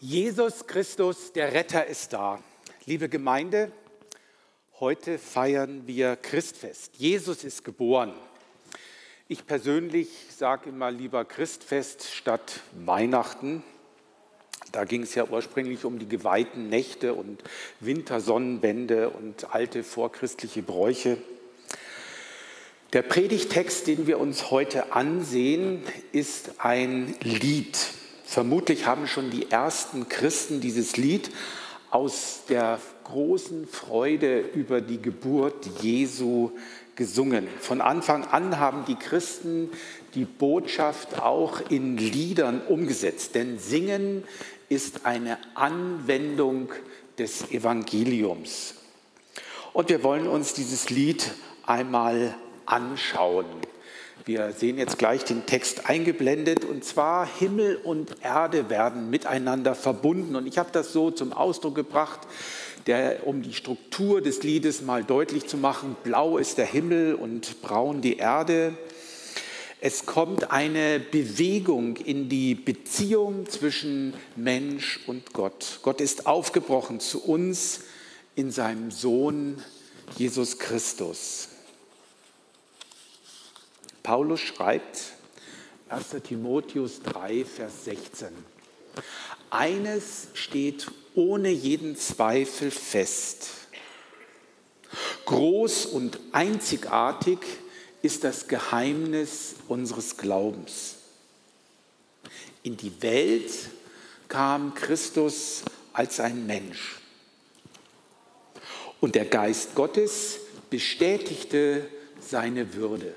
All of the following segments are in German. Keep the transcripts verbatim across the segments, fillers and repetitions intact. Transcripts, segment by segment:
Jesus Christus, der Retter, ist da. Liebe Gemeinde, heute feiern wir Christfest. Jesus ist geboren. Ich persönlich sage immer lieber Christfest statt Weihnachten. Da ging es ja ursprünglich um die geweihten Nächte und Wintersonnenwende und alte vorchristliche Bräuche. Der Predigtext, den wir uns heute ansehen, ist ein Lied. Vermutlich haben schon die ersten Christen dieses Lied aus der großen Freude über die Geburt Jesu gesungen. Von Anfang an haben die Christen die Botschaft auch in Liedern umgesetzt, denn Singen ist eine Anwendung des Evangeliums. Und wir wollen uns dieses Lied einmal anschauen. Wir sehen jetzt gleich den Text eingeblendet, und zwar: Himmel und Erde werden miteinander verbunden. Und ich habe das so zum Ausdruck gebracht, der, um die Struktur des Liedes mal deutlich zu machen. Blau ist der Himmel und braun die Erde. Es kommt eine Bewegung in die Beziehung zwischen Mensch und Gott. Gott ist aufgebrochen zu uns in seinem Sohn Jesus Christus. Paulus schreibt, erster Timotheus drei, Vers sechzehn, eines steht ohne jeden Zweifel fest. Groß und einzigartig ist das Geheimnis unseres Glaubens. In die Welt kam Christus als ein Mensch. Und der Geist Gottes bestätigte seine Würde.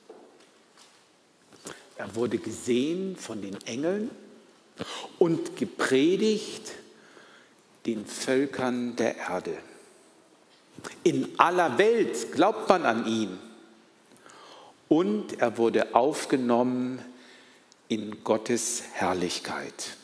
Er wurde gesehen von den Engeln und gepredigt den Völkern der Erde. In aller Welt glaubt man an ihn. Und er wurde aufgenommen in Gottes Herrlichkeit.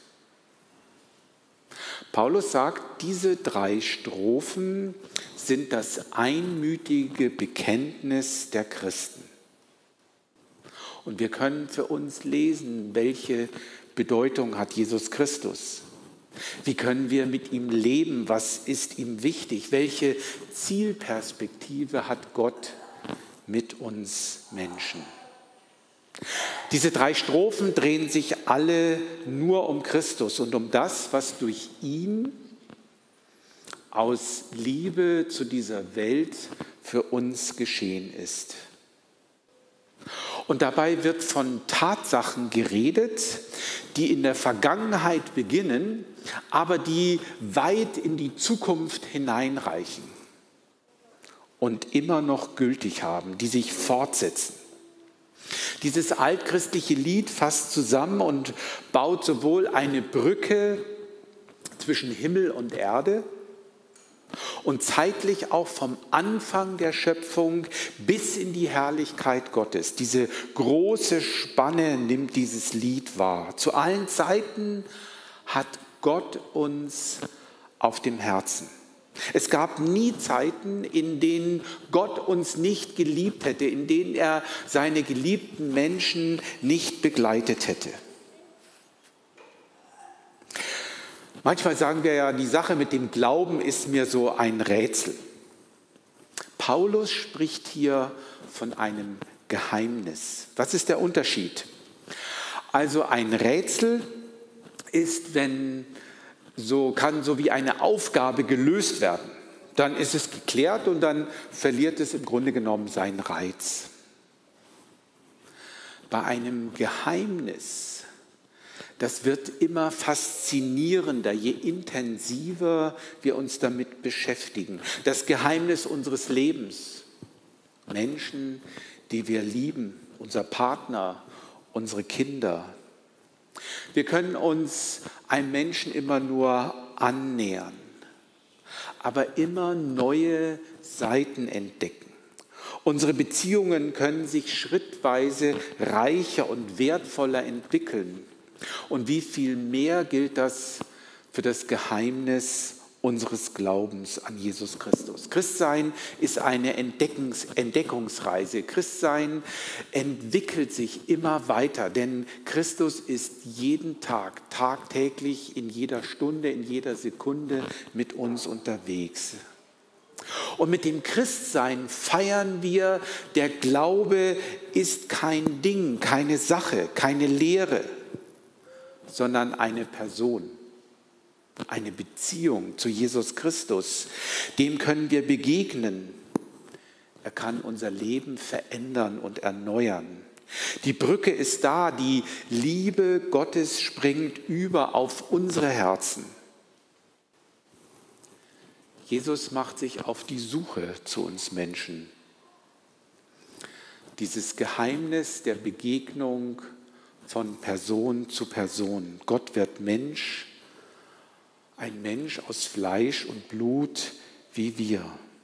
Paulus sagt, diese drei Strophen sind das einmütige Bekenntnis der Christen. Und wir können für uns lesen, welche Bedeutung hat Jesus Christus? Wie können wir mit ihm leben? Was ist ihm wichtig? Welche Zielperspektive hat Gott mit uns Menschen? Diese drei Strophen drehen sich alle nur um Christus und um das, was durch ihn aus Liebe zu dieser Welt für uns geschehen ist. Und dabei wird von Tatsachen geredet, die in der Vergangenheit beginnen, aber die weit in die Zukunft hineinreichen und immer noch gültig haben, die sich fortsetzen. Dieses altchristliche Lied fasst zusammen und baut sowohl eine Brücke zwischen Himmel und Erde und zeitlich auch vom Anfang der Schöpfung bis in die Herrlichkeit Gottes. Diese große Spanne nimmt dieses Lied wahr. Zu allen Zeiten hat Gott uns auf dem Herzen. Es gab nie Zeiten, in denen Gott uns nicht geliebt hätte, in denen er seine geliebten Menschen nicht begleitet hätte. Manchmal sagen wir ja, die Sache mit dem Glauben ist mir so ein Rätsel. Paulus spricht hier von einem Geheimnis. Was ist der Unterschied? Also ein Rätsel ist, wenn so kann so wie eine Aufgabe gelöst werden. Dann ist es geklärt und dann verliert es im Grunde genommen seinen Reiz. Bei einem Geheimnis, das wird immer faszinierender, je intensiver wir uns damit beschäftigen. Das Geheimnis unseres Lebens. Menschen, die wir lieben, unser Partner, unsere Kinder. Wir können uns einem Menschen immer nur annähern, aber immer neue Seiten entdecken. Unsere Beziehungen können sich schrittweise reicher und wertvoller entwickeln. Und wie viel mehr gilt das für das Geheimnis unseres Glaubens an Jesus Christus. Christsein ist eine Entdeckungs- Entdeckungsreise. Christsein entwickelt sich immer weiter, denn Christus ist jeden Tag, tagtäglich, in jeder Stunde, in jeder Sekunde mit uns unterwegs. Und mit dem Christsein feiern wir, der Glaube ist kein Ding, keine Sache, keine Lehre, sondern eine Person. Eine Beziehung zu Jesus Christus, dem können wir begegnen. Er kann unser Leben verändern und erneuern. Die Brücke ist da, die Liebe Gottes springt über auf unsere Herzen. Jesus macht sich auf die Suche zu uns Menschen. Dieses Geheimnis der Begegnung von Person zu Person. Gott wird Mensch. Ein Mensch aus Fleisch und Blut wie wir.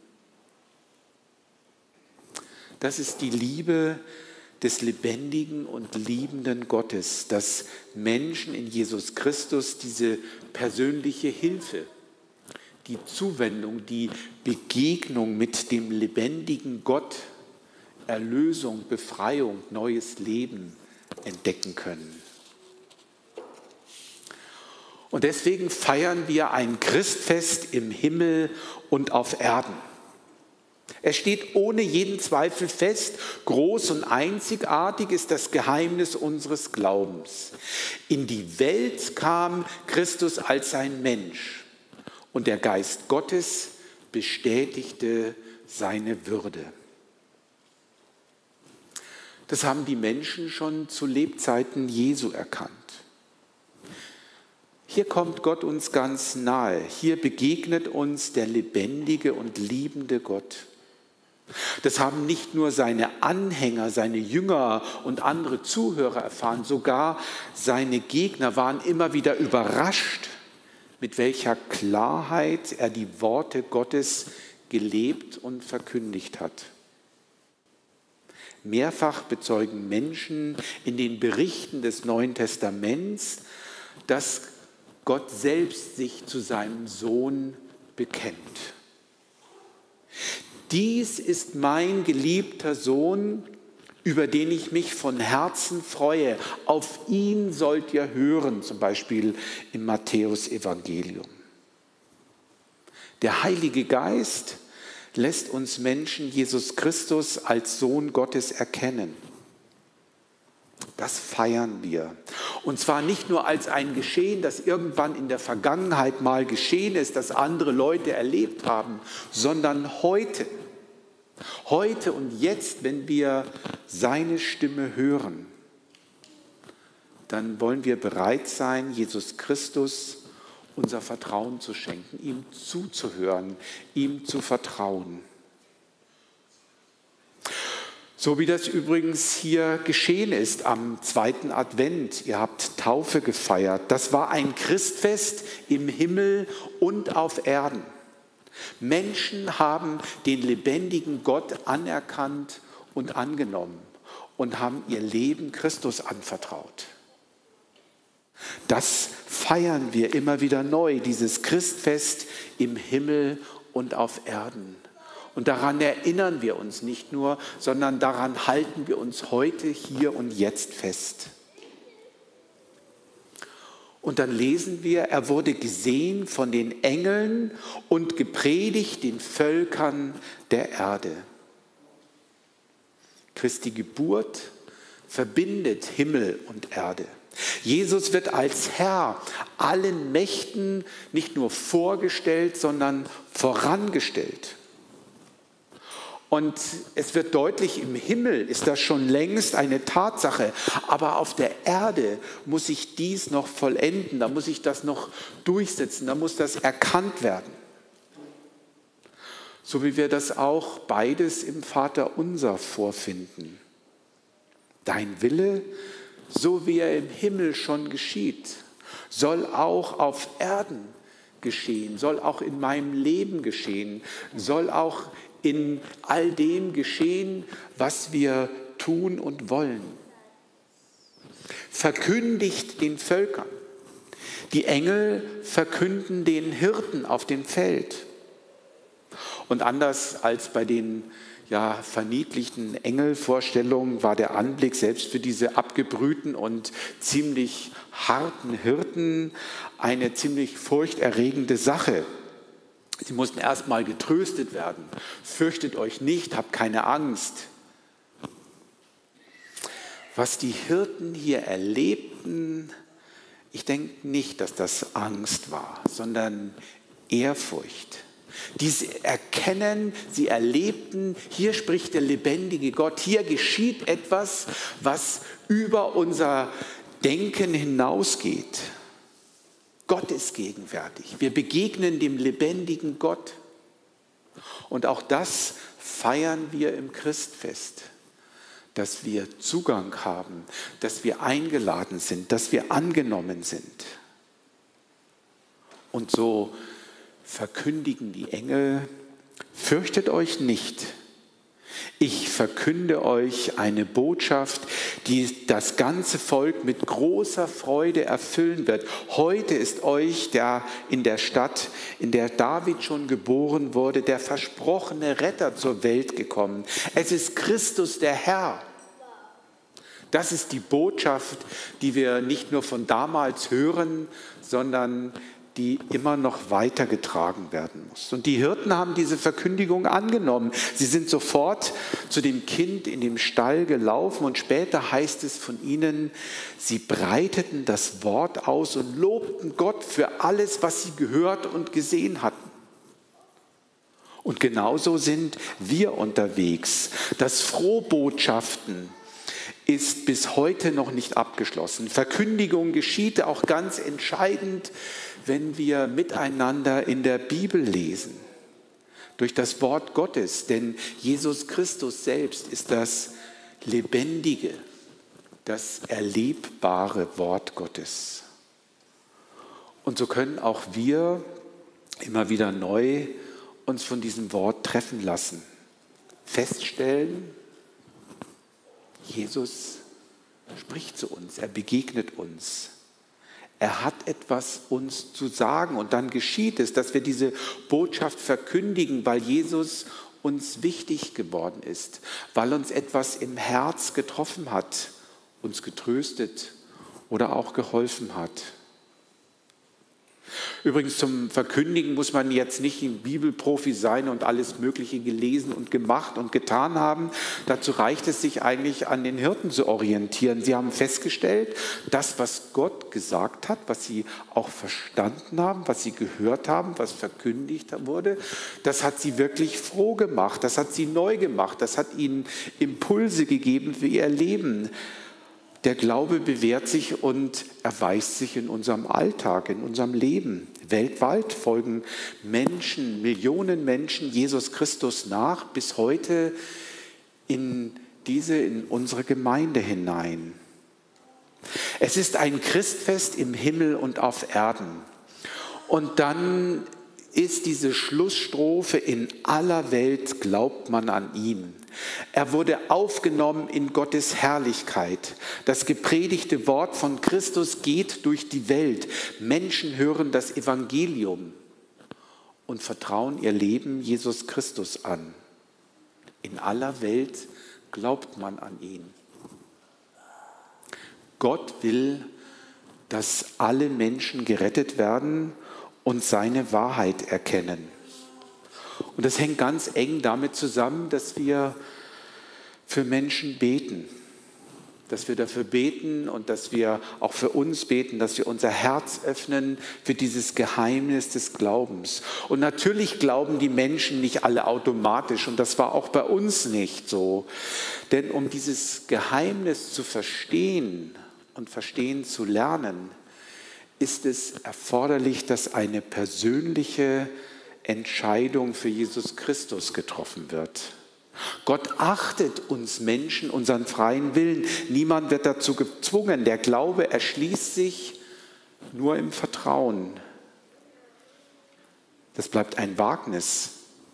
Das ist die Liebe des lebendigen und liebenden Gottes, dass Menschen in Jesus Christus diese persönliche Hilfe, die Zuwendung, die Begegnung mit dem lebendigen Gott, Erlösung, Befreiung, neues Leben entdecken können. Und deswegen feiern wir ein Christfest im Himmel und auf Erden. Es steht ohne jeden Zweifel fest, groß und einzigartig ist das Geheimnis unseres Glaubens. In die Welt kam Christus als ein Mensch und der Geist Gottes bestätigte seine Würde. Das haben die Menschen schon zu Lebzeiten Jesu erkannt. Hier kommt Gott uns ganz nahe. Hier begegnet uns der lebendige und liebende Gott. Das haben nicht nur seine Anhänger, seine Jünger und andere Zuhörer erfahren, sogar seine Gegner waren immer wieder überrascht, mit welcher Klarheit er die Worte Gottes gelebt und verkündigt hat. Mehrfach bezeugen Menschen in den Berichten des Neuen Testaments, dass Gott selbst sich zu seinem Sohn bekennt. Dies ist mein geliebter Sohn, über den ich mich von Herzen freue. Auf ihn sollt ihr hören, zum Beispiel im Matthäus-Evangelium. Der Heilige Geist lässt uns Menschen Jesus Christus als Sohn Gottes erkennen. Das feiern wir. Und zwar nicht nur als ein Geschehen, das irgendwann in der Vergangenheit mal geschehen ist, das andere Leute erlebt haben, sondern heute. Heute und jetzt, wenn wir seine Stimme hören, dann wollen wir bereit sein, Jesus Christus unser Vertrauen zu schenken, ihm zuzuhören, ihm zu vertrauen. So wie das übrigens hier geschehen ist am zweiten Advent. Ihr habt Taufe gefeiert. Das war ein Christfest im Himmel und auf Erden. Menschen haben den lebendigen Gott anerkannt und angenommen und haben ihr Leben Christus anvertraut. Das feiern wir immer wieder neu, dieses Christfest im Himmel und auf Erden. Und daran erinnern wir uns nicht nur, sondern daran halten wir uns heute, hier und jetzt fest. Und dann lesen wir, er wurde gesehen von den Engeln und gepredigt den Völkern der Erde. Christi Geburt verbindet Himmel und Erde. Jesus wird als Herr allen Mächten nicht nur vorgestellt, sondern vorangestellt. Und es wird deutlich, im Himmel ist das schon längst eine Tatsache, aber auf der Erde muss sich dies noch vollenden, da muss sich das noch durchsetzen, da muss das erkannt werden. So wie wir das auch beides im Vaterunser vorfinden. Dein Wille, so wie er im Himmel schon geschieht, soll auch auf Erden geschehen, soll auch in meinem Leben geschehen, soll auch in all dem geschehen, was wir tun und wollen. Verkündigt den Völkern Die Engel verkünden den Hirten auf dem Feld. Und anders als bei den ja, verniedlichten Engelvorstellungen war der Anblick selbst für diese abgebrühten und ziemlich harten Hirten eine ziemlich furchterregende Sache. Sie mussten erst mal getröstet werden. Fürchtet euch nicht, habt keine Angst. Was die Hirten hier erlebten, ich denke nicht, dass das Angst war, sondern Ehrfurcht. Dieses Erkennen, sie erlebten, hier spricht der lebendige Gott, hier geschieht etwas, was über unser Denken hinausgeht. Gott ist gegenwärtig. Wir begegnen dem lebendigen Gott. Und auch das feiern wir im Christfest, dass wir Zugang haben, dass wir eingeladen sind, dass wir angenommen sind. Und so verkündigen die Engel, fürchtet euch nicht. Ich verkünde euch eine Botschaft, die das ganze Volk mit großer Freude erfüllen wird. Heute ist euch der in der Stadt, in der David schon geboren wurde, der versprochene Retter zur Welt gekommen. Es ist Christus der Herr. Das ist die Botschaft, die wir nicht nur von damals hören, sondern die immer noch weitergetragen werden muss. Und die Hirten haben diese Verkündigung angenommen. Sie sind sofort zu dem Kind in dem Stall gelaufen und später heißt es von ihnen, sie breiteten das Wort aus und lobten Gott für alles, was sie gehört und gesehen hatten. Und genauso sind wir unterwegs. Das Frohbotschaften ist bis heute noch nicht abgeschlossen. Verkündigung geschieht auch ganz entscheidend, wenn wir miteinander in der Bibel lesen, durch das Wort Gottes, denn Jesus Christus selbst ist das lebendige, das erlebbare Wort Gottes. Und so können auch wir immer wieder neu uns von diesem Wort treffen lassen, feststellen, Jesus spricht zu uns, er begegnet uns. Er hat etwas uns zu sagen und dann geschieht es, dass wir diese Botschaft verkündigen, weil Jesus uns wichtig geworden ist, weil uns etwas im Herz getroffen hat, uns getröstet oder auch geholfen hat. Übrigens zum Verkündigen muss man jetzt nicht ein Bibelprofi sein und alles Mögliche gelesen und gemacht und getan haben. Dazu reicht es, sich eigentlich an den Hirten zu orientieren. Sie haben festgestellt, das, was Gott gesagt hat, was sie auch verstanden haben, was sie gehört haben, was verkündigt wurde, das hat sie wirklich froh gemacht, das hat sie neu gemacht, das hat ihnen Impulse gegeben für ihr Leben. Der Glaube bewährt sich und erweist sich in unserem Alltag, in unserem Leben. Weltweit folgen Menschen, Millionen Menschen Jesus Christus nach, bis heute in diese, in unsere Gemeinde hinein. Es ist ein Christfest im Himmel und auf Erden. Und dann ist diese Schlussstrophe, in aller Welt glaubt man an ihn. Er wurde aufgenommen in Gottes Herrlichkeit. Das gepredigte Wort von Christus geht durch die Welt. Menschen hören das Evangelium und vertrauen ihr Leben Jesus Christus an. In aller Welt glaubt man an ihn. Gott will, dass alle Menschen gerettet werden und seine Wahrheit erkennen. Und das hängt ganz eng damit zusammen, dass wir für Menschen beten. Dass wir dafür beten und dass wir auch für uns beten, dass wir unser Herz öffnen für dieses Geheimnis des Glaubens. Und natürlich glauben die Menschen nicht alle automatisch und das war auch bei uns nicht so. Denn um dieses Geheimnis zu verstehen und verstehen zu lernen, ist es erforderlich, dass eine persönliche Entscheidung für Jesus Christus getroffen wird. Gott achtet uns Menschen, unseren freien Willen. Niemand wird dazu gezwungen. Der Glaube erschließt sich nur im Vertrauen. Das bleibt ein Wagnis.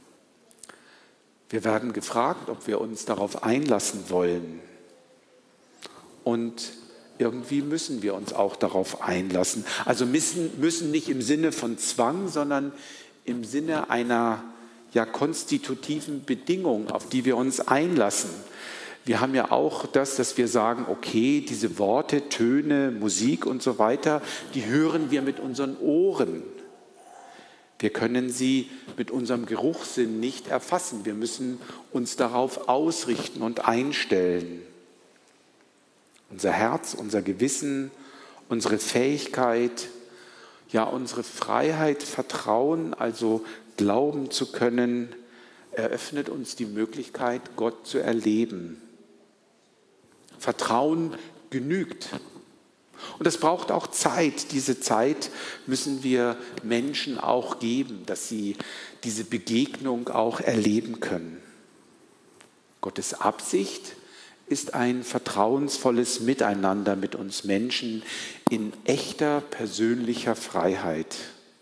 Wir werden gefragt, ob wir uns darauf einlassen wollen. Und irgendwie müssen wir uns auch darauf einlassen. Also müssen, müssen nicht im Sinne von Zwang, sondern im Sinne einer ja, konstitutiven Bedingung, auf die wir uns einlassen. Wir haben ja auch das, dass wir sagen, okay, diese Worte, Töne, Musik und so weiter, die hören wir mit unseren Ohren. Wir können sie mit unserem Geruchssinn nicht erfassen. Wir müssen uns darauf ausrichten und einstellen. Unser Herz, unser Gewissen, unsere Fähigkeit, ja unsere Freiheit, Vertrauen, also glauben zu können, eröffnet uns die Möglichkeit, Gott zu erleben. Vertrauen genügt. Und es braucht auch Zeit. Diese Zeit müssen wir Menschen auch geben, dass sie diese Begegnung auch erleben können. Gottes Absicht ist ein vertrauensvolles Miteinander mit uns Menschen in echter persönlicher Freiheit.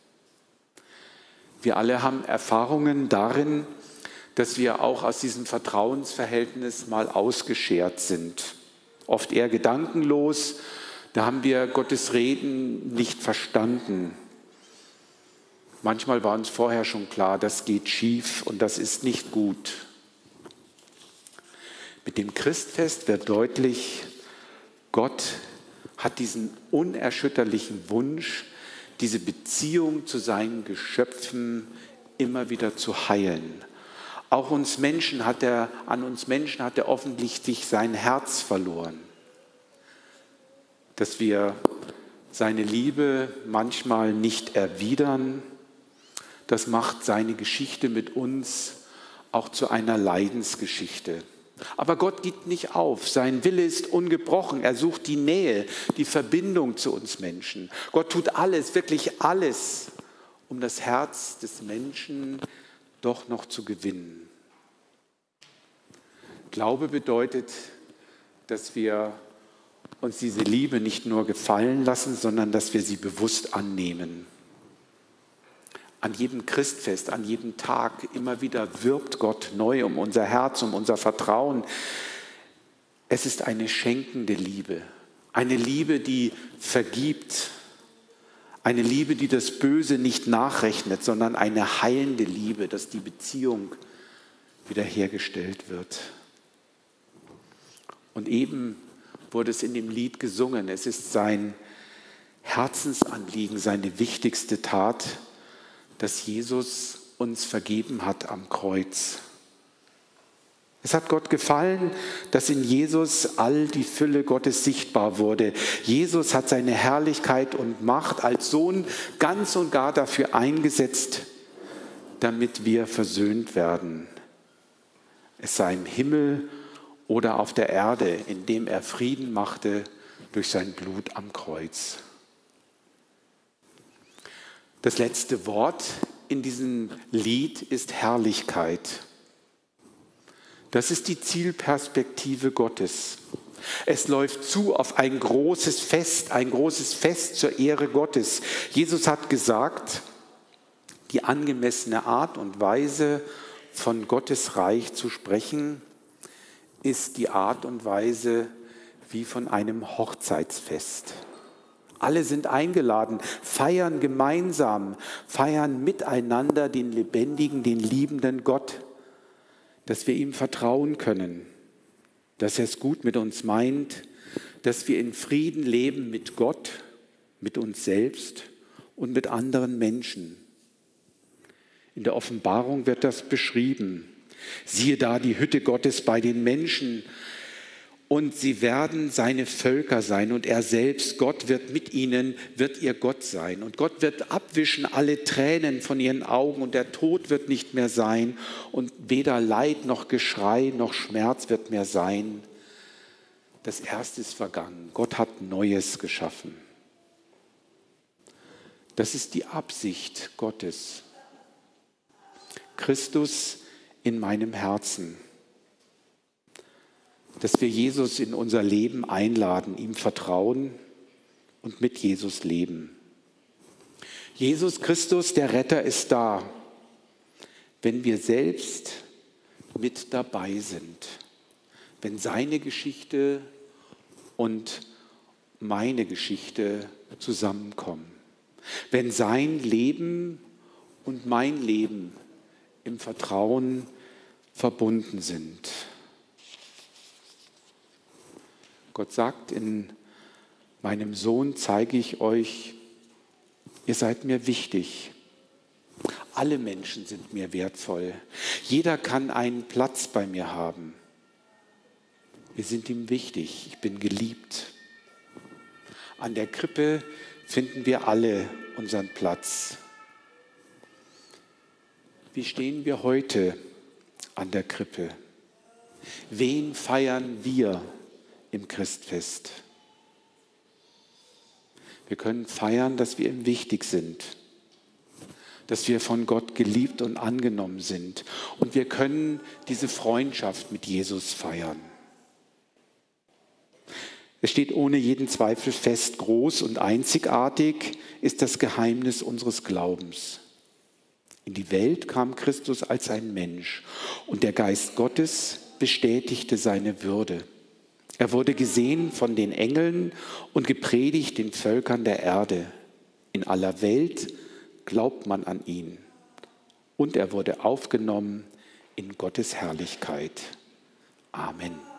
Wir alle haben Erfahrungen darin, dass wir auch aus diesem Vertrauensverhältnis mal ausgeschert sind. Oft eher gedankenlos, da haben wir Gottes Reden nicht verstanden. Manchmal war uns vorher schon klar, das geht schief und das ist nicht gut. Mit dem Christfest wird deutlich, Gott hat diesen unerschütterlichen Wunsch, diese Beziehung zu seinen Geschöpfen immer wieder zu heilen. Auch uns Menschen hat er, an uns Menschen hat er offensichtlich sein Herz verloren. Dass wir seine Liebe manchmal nicht erwidern, das macht seine Geschichte mit uns auch zu einer Leidensgeschichte. Aber Gott gibt nicht auf, sein Wille ist ungebrochen, er sucht die Nähe, die Verbindung zu uns Menschen. Gott tut alles, wirklich alles, um das Herz des Menschen doch noch zu gewinnen. Glaube bedeutet, dass wir uns diese Liebe nicht nur gefallen lassen, sondern dass wir sie bewusst annehmen. An jedem Christfest, an jedem Tag, immer wieder wirbt Gott neu um unser Herz, um unser Vertrauen. Es ist eine schenkende Liebe, eine Liebe, die vergibt, eine Liebe, die das Böse nicht nachrechnet, sondern eine heilende Liebe, dass die Beziehung wiederhergestellt wird. Und eben wurde es in dem Lied gesungen. Es ist sein Herzensanliegen, seine wichtigste Tat, dass Jesus uns vergeben hat am Kreuz. Es hat Gott gefallen, dass in Jesus all die Fülle Gottes sichtbar wurde. Jesus hat seine Herrlichkeit und Macht als Sohn ganz und gar dafür eingesetzt, damit wir versöhnt werden. Es sei im Himmel oder auf der Erde, indem er Frieden machte durch sein Blut am Kreuz. Das letzte Wort in diesem Lied ist Herrlichkeit. Das ist die Zielperspektive Gottes. Es läuft zu auf ein großes Fest, ein großes Fest zur Ehre Gottes. Jesus hat gesagt, die angemessene Art und Weise, von Gottes Reich zu sprechen, ist die Art und Weise wie von einem Hochzeitsfest. Alle sind eingeladen, feiern gemeinsam, feiern miteinander den lebendigen, den liebenden Gott, dass wir ihm vertrauen können, dass er es gut mit uns meint, dass wir in Frieden leben mit Gott, mit uns selbst und mit anderen Menschen. In der Offenbarung wird das beschrieben. Siehe da die Hütte Gottes bei den Menschen und sie werden seine Völker sein und er selbst, Gott wird mit ihnen, wird ihr Gott sein. Und Gott wird abwischen alle Tränen von ihren Augen und der Tod wird nicht mehr sein und weder Leid noch Geschrei noch Schmerz wird mehr sein. Das Erste ist vergangen. Gott hat Neues geschaffen. Das ist die Absicht Gottes. Christus in meinem Herzen. Dass wir Jesus in unser Leben einladen, ihm vertrauen und mit Jesus leben. Jesus Christus, der Retter, ist da, wenn wir selbst mit dabei sind. Wenn seine Geschichte und meine Geschichte zusammenkommen. Wenn sein Leben und mein Leben im Vertrauen verbunden sind. Gott sagt, in meinem Sohn zeige ich euch, ihr seid mir wichtig. Alle Menschen sind mir wertvoll. Jeder kann einen Platz bei mir haben. Wir sind ihm wichtig. Ich bin geliebt. An der Krippe finden wir alle unseren Platz. Wie stehen wir heute an der Krippe? Wen feiern wir im Christfest? Wir können feiern, dass wir ihm wichtig sind, dass wir von Gott geliebt und angenommen sind. Und wir können diese Freundschaft mit Jesus feiern. Es steht ohne jeden Zweifel fest, groß und einzigartig ist das Geheimnis unseres Glaubens. In die Welt kam Christus als ein Mensch und der Geist Gottes bestätigte seine Würde. Er wurde gesehen von den Engeln und gepredigt den Völkern der Erde. In aller Welt glaubt man an ihn. Und er wurde aufgenommen in Gottes Herrlichkeit. Amen.